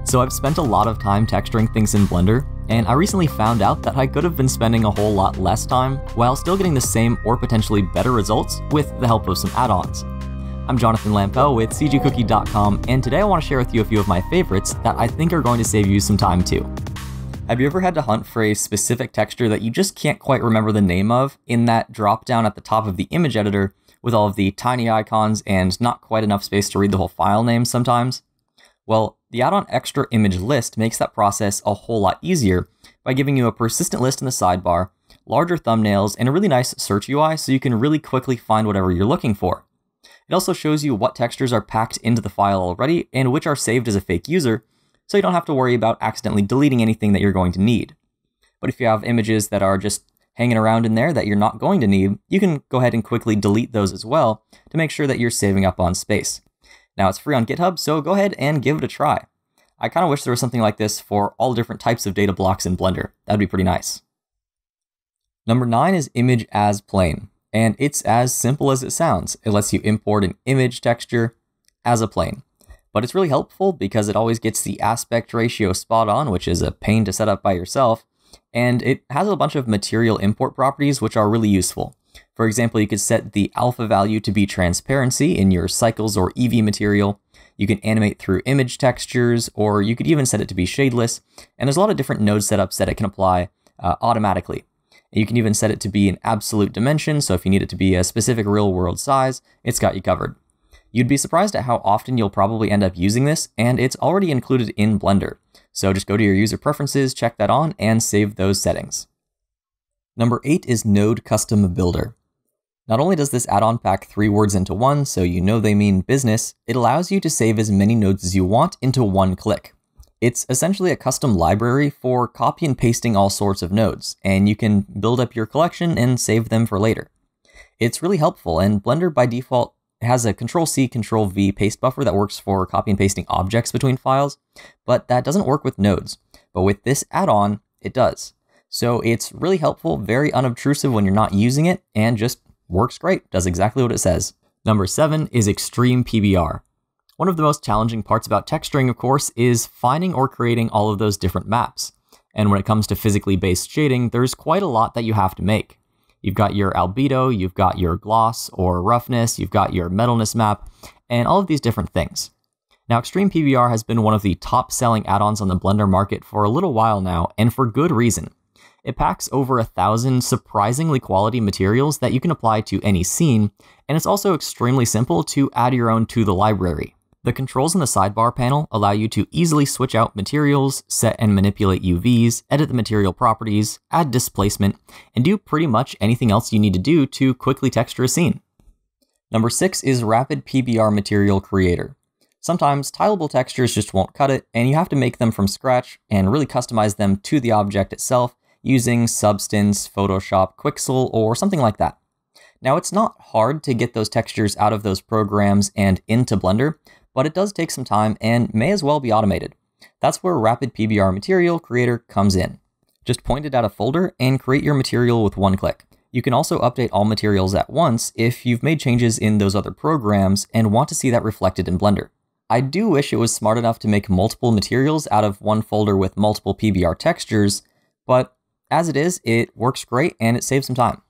So I've spent a lot of time texturing things in Blender, and I recently found out that I could have been spending a whole lot less time while still getting the same or potentially better results with the help of some add-ons. I'm Jonathan Lampel with cgcookie.com, and today I want to share with you a few of my favorites that I think are going to save you some time too. Have you ever had to hunt for a specific texture that you just can't quite remember the name of in that drop down at the top of the image editor with all of the tiny icons and not quite enough space to read the whole file name sometimes? Well, the add-on Extra Image List makes that process a whole lot easier by giving you a persistent list in the sidebar, larger thumbnails, and a really nice search UI so you can really quickly find whatever you're looking for. It also shows you what textures are packed into the file already and which are saved as a fake user, so you don't have to worry about accidentally deleting anything that you're going to need. But if you have images that are just hanging around in there that you're not going to need, you can go ahead and quickly delete those as well to make sure that you're saving up on space. Now, it's free on GitHub, so go ahead and give it a try. I kind of wish there was something like this for all different types of data blocks in Blender. That'd be pretty nice. Number 9 is Image as Plane, and it's as simple as it sounds. It lets you import an image texture as a plane. But it's really helpful because it always gets the aspect ratio spot on, which is a pain to set up by yourself, and it has a bunch of material import properties which are really useful. For example, you could set the alpha value to be transparency in your cycles or EV material. You can animate through image textures, or you could even set it to be shadeless. And there's a lot of different node setups that it can apply automatically. You can even set it to be an absolute dimension, so if you need it to be a specific real-world size, it's got you covered. You'd be surprised at how often you'll probably end up using this, and it's already included in Blender. So just go to your user preferences, check that on, and save those settings. Number 8 is NodeCustomBuilder. Not only does this add-on pack 3 words into one, so you know they mean business, it allows you to save as many nodes as you want into one click. It's essentially a custom library for copy and pasting all sorts of nodes, and you can build up your collection and save them for later. It's really helpful, and Blender by default has a Ctrl-C, Ctrl-V paste buffer that works for copy and pasting objects between files, but that doesn't work with nodes. But with this add-on, it does. So it's really helpful, very unobtrusive when you're not using it, and just works great, does exactly what it says. Number 7 is Extreme PBR. One of the most challenging parts about texturing, of course, is finding or creating all of those different maps. And when it comes to physically based shading, there's quite a lot that you have to make. You've got your albedo, you've got your gloss or roughness, you've got your metalness map, and all of these different things. Now, Extreme PBR has been one of the top selling add-ons on the Blender market for a little while now, and for good reason. It packs over 1,000 surprisingly quality materials that you can apply to any scene, and it's also extremely simple to add your own to the library. The controls in the sidebar panel allow you to easily switch out materials, set and manipulate UVs, edit the material properties, add displacement, and do pretty much anything else you need to do to quickly texture a scene. Number 6 is Rapid PBR Material Creator. Sometimes tileable textures just won't cut it, and you have to make them from scratch and really customize them to the object itself using Substance, Photoshop, Quixel, or something like that. Now, it's not hard to get those textures out of those programs and into Blender, but it does take some time and may as well be automated. That's where Rapid PBR Material Creator comes in. Just point it at a folder and create your material with one click. You can also update all materials at once if you've made changes in those other programs and want to see that reflected in Blender. I do wish it was smart enough to make multiple materials out of one folder with multiple PBR textures, but as it is, it works great and it saves some time.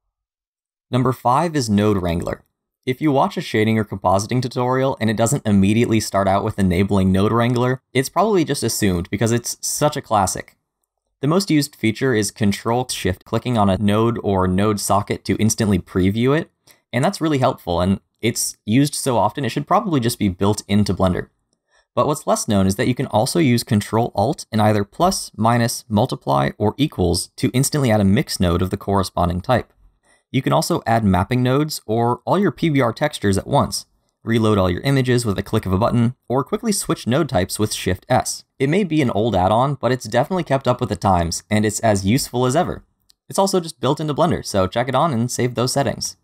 Number 5 is Node Wrangler. If you watch a shading or compositing tutorial and it doesn't immediately start out with enabling Node Wrangler, it's probably just assumed because it's such a classic. The most used feature is Control-Shift clicking on a node or node socket to instantly preview it, and that's really helpful, and it's used so often it should probably just be built into Blender. But what's less known is that you can also use Control-Alt and either plus, minus, multiply, or equals to instantly add a mix node of the corresponding type. You can also add mapping nodes or all your PBR textures at once, reload all your images with a click of a button, or quickly switch node types with Shift-S. It may be an old add-on, but it's definitely kept up with the times, and it's as useful as ever. It's also just built into Blender, so check it on and save those settings.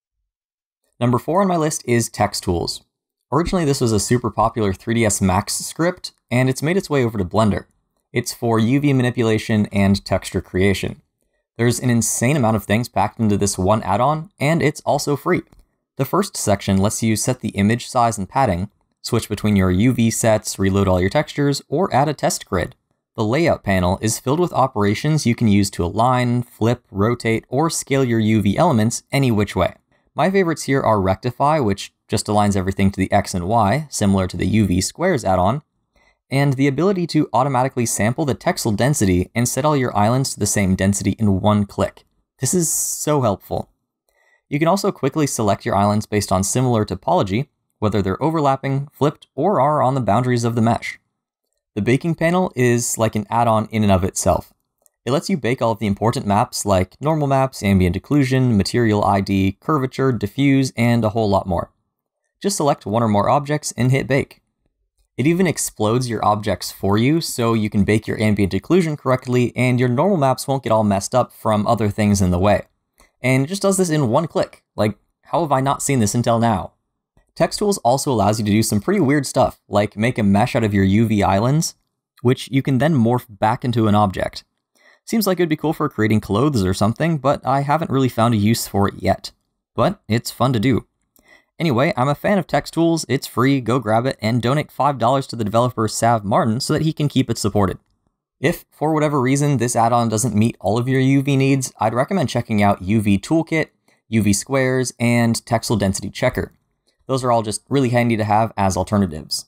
Number 4 on my list is TexTools. Originally, this was a super popular 3ds Max script, and it's made its way over to Blender. It's for UV manipulation and texture creation. There's an insane amount of things packed into this one add-on, and it's also free. The first section lets you set the image size and padding, switch between your UV sets, reload all your textures, or add a test grid. The Layout panel is filled with operations you can use to align, flip, rotate, or scale your UV elements any which way. My favorites here are Rectify, which just aligns everything to the X and Y, similar to the UV Squares add-on, and the ability to automatically sample the texel density and set all your islands to the same density in one click. This is so helpful. You can also quickly select your islands based on similar topology, whether they're overlapping, flipped, or are on the boundaries of the mesh. The baking panel is like an add-on in and of itself. It lets you bake all of the important maps like normal maps, ambient occlusion, material ID, curvature, diffuse, and a whole lot more. Just select one or more objects and hit bake. It even explodes your objects for you, so you can bake your ambient occlusion correctly and your normal maps won't get all messed up from other things in the way. And it just does this in one click. Like, how have I not seen this until now? TexTools also allows you to do some pretty weird stuff, like make a mesh out of your UV islands, which you can then morph back into an object. Seems like it would be cool for creating clothes or something, but I haven't really found a use for it yet. But it's fun to do. Anyway, I'm a fan of TexTools, it's free, go grab it, and donate $5 to the developer Sav Martin so that he can keep it supported. If, for whatever reason, this add-on doesn't meet all of your UV needs, I'd recommend checking out UV Toolkit, UV Squares, and Texel Density Checker. Those are all just really handy to have as alternatives.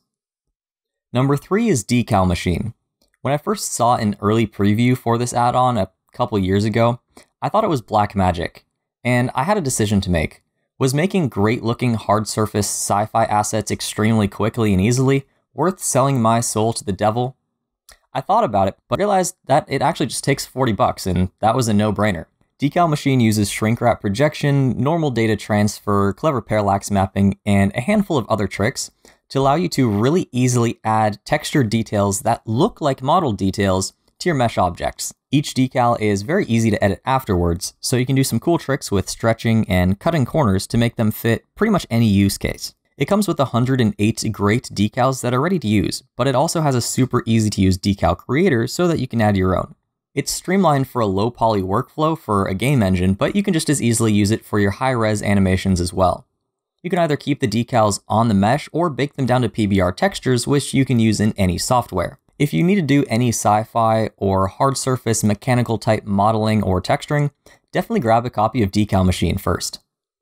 Number 3 is DECALmachine. When I first saw an early preview for this add-on a couple years ago, I thought it was black magic, and I had a decision to make. Was making great-looking hard surface sci-fi assets extremely quickly and easily worth selling my soul to the devil? I thought about it, but realized that it actually just takes $40, and that was a no-brainer. DECALmachine uses shrink wrap projection, normal data transfer, clever parallax mapping, and a handful of other tricks to allow you to really easily add texture details that look like model details to your mesh objects. Each decal is very easy to edit afterwards, so you can do some cool tricks with stretching and cutting corners to make them fit pretty much any use case. It comes with 108 great decals that are ready to use, but it also has a super easy to use decal creator so that you can add your own. It's streamlined for a low poly workflow for a game engine, but you can just as easily use it for your high-res animations as well. You can either keep the decals on the mesh or bake them down to PBR textures, which you can use in any software. If you need to do any sci-fi or hard surface mechanical type modeling or texturing, definitely grab a copy of DECALmachine first.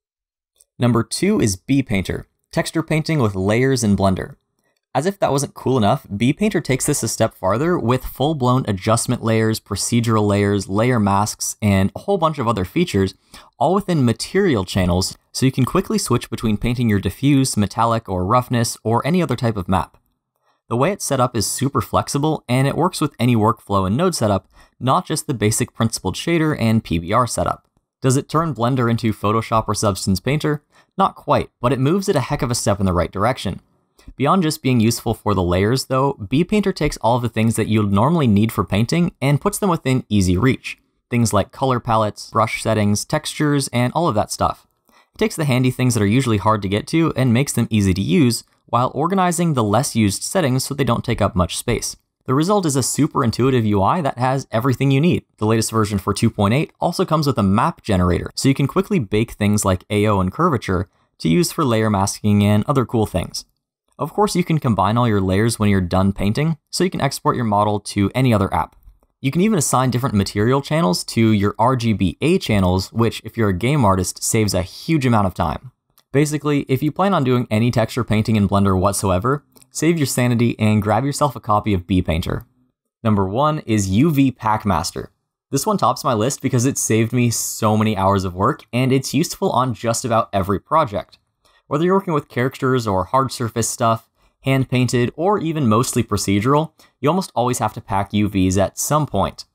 Number 2 is BPainter, texture painting with layers in Blender. As if that wasn't cool enough, BPainter takes this a step farther with full-blown adjustment layers, procedural layers, layer masks, and a whole bunch of other features, all within material channels, so you can quickly switch between painting your diffuse, metallic, or roughness, or any other type of map. The way it's set up is super flexible, and it works with any workflow and node setup, not just the basic principled shader and PBR setup. Does it turn Blender into Photoshop or Substance Painter? Not quite, but it moves it a heck of a step in the right direction. Beyond just being useful for the layers though, BPainter takes all of the things that you'd normally need for painting and puts them within easy reach. Things like color palettes, brush settings, textures, and all of that stuff. It takes the handy things that are usually hard to get to and makes them easy to use, while organizing the less used settings so they don't take up much space. The result is a super intuitive UI that has everything you need. The latest version for 2.8 also comes with a map generator, so you can quickly bake things like AO and curvature to use for layer masking and other cool things. Of course, you can combine all your layers when you're done painting, so you can export your model to any other app. You can even assign different material channels to your RGBA channels, which, if you're a game artist, saves a huge amount of time. Basically, if you plan on doing any texture painting in Blender whatsoever, save your sanity and grab yourself a copy of BPainter. Number 1 is UV Packmaster. This one tops my list because it saved me so many hours of work, and it's useful on just about every project. Whether you're working with characters or hard surface stuff, hand-painted, or even mostly procedural, you almost always have to pack UVs at some point.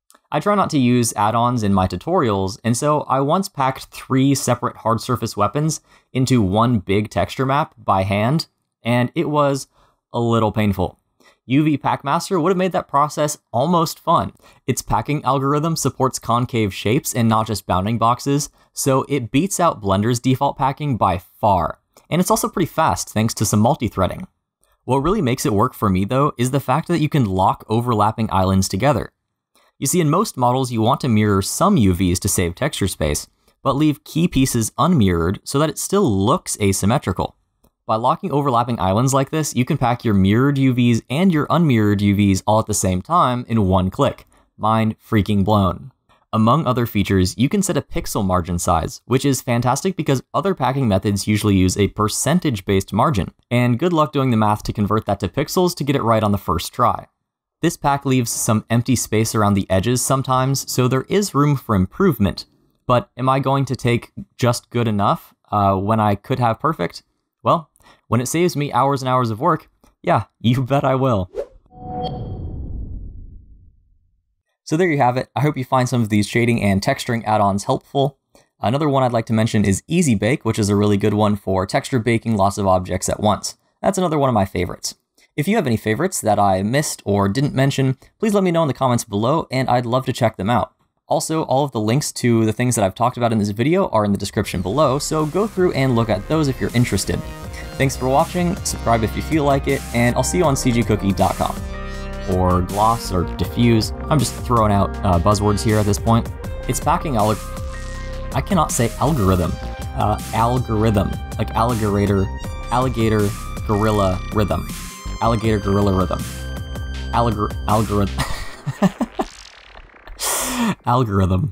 I try not to use add-ons in my tutorials, and so I once packed 3 separate hard surface weapons into one big texture map by hand, and it was a little painful. UV Packmaster would have made that process almost fun. Its packing algorithm supports concave shapes and not just bounding boxes, so it beats out Blender's default packing by far. And it's also pretty fast thanks to some multi-threading. What really makes it work for me though is the fact that you can lock overlapping islands together. You see, in most models you want to mirror some UVs to save texture space, but leave key pieces unmirrored so that it still looks asymmetrical. By locking overlapping islands like this, you can pack your mirrored UVs and your unmirrored UVs all at the same time in one click. Mind freaking blown. Among other features, you can set a pixel margin size, which is fantastic because other packing methods usually use a percentage-based margin, and good luck doing the math to convert that to pixels to get it right on the first try. This pack leaves some empty space around the edges sometimes, so there is room for improvement. But am I going to take just good enough when I could have perfect? Well, when it saves me hours and hours of work, yeah, you bet I will. So there you have it. I hope you find some of these shading and texturing add-ons helpful. Another one I'd like to mention is Easy Bake, which is a really good one for texture baking lots of objects at once. That's another one of my favorites. If you have any favorites that I missed or didn't mention, please let me know in the comments below, and I'd love to check them out. Also, all of the links to the things that I've talked about in this video are in the description below, so go through and look at those if you're interested. Thanks for watching, subscribe if you feel like it, and I'll see you on cgcookie.com. Or gloss, or diffuse. I'm just throwing out buzzwords here at this point. It's packing I cannot say algorithm. Algorithm. Like alligator, gorilla rhythm. Alligator, gorilla rhythm. Algorithm. Algorithm.